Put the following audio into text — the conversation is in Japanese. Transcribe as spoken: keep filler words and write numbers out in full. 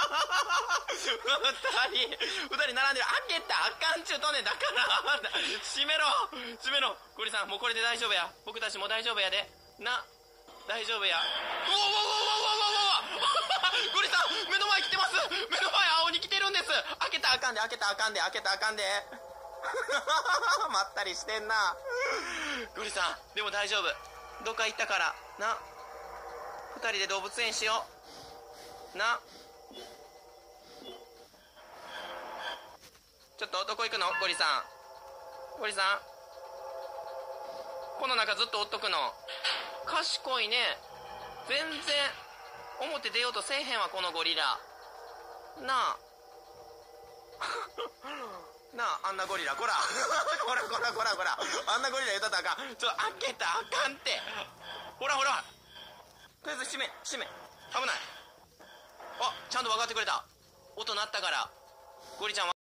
二人、二人並んでる。開けたらあかんちゅうとね、だから、閉めろ閉めろ。ゴリさん、もうこれで大丈夫や。僕たちも大丈夫やで。な、大丈夫や。うわうわうわうわうわうわゴリさん、目の前来てます。目の前青に来てるんです。開けたらあかんで、開けたらあかんで、開けたらあかんで。まったりしてんな。ゴリさん、でも大丈夫。どっか行ったから、な。二人で動物園しよう。な。ちょっとどこ行くのゴリさん。ゴリさん、この中ずっとおっとくの？賢いね。全然表出ようとせえへんわ、このゴリラ。なあなあ、あんなゴリラ、こらこらこらこらこら、あんなゴリラ言うたったらあかん。ちょっと開けたらあかんって。ほらほら、とりあえず閉め閉め。危ない。あ、ちゃんと分かってくれた。音鳴ったから。ゴリちゃん